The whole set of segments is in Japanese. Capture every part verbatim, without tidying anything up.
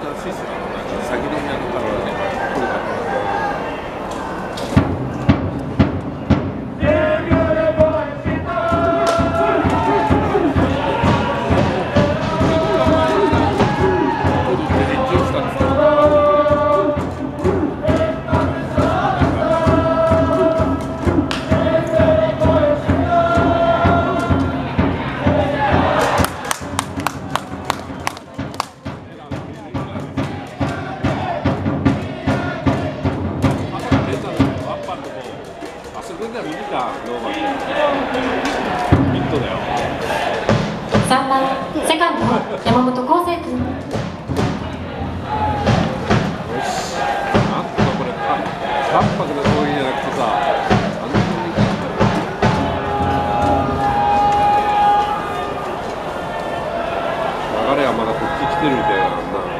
とスイスの先の宮のからね、これから。 さんばんセカンド山本康生君。 よし、なんとかこれ淡白な攻撃じゃなくてさ、あの攻撃流れはまだこっち来てるみたいな。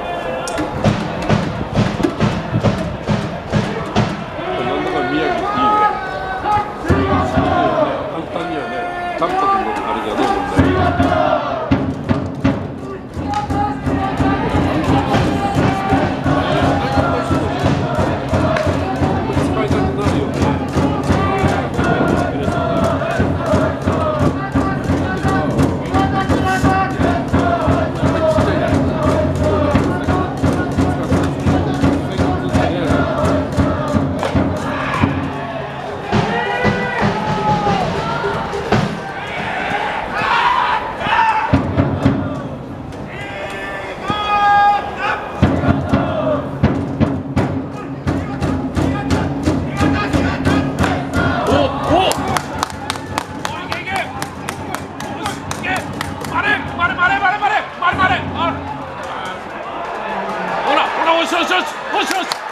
なんだか宮城いいね。簡単にはね、淡白のあれじゃないもんね。 よしよしよしよしよし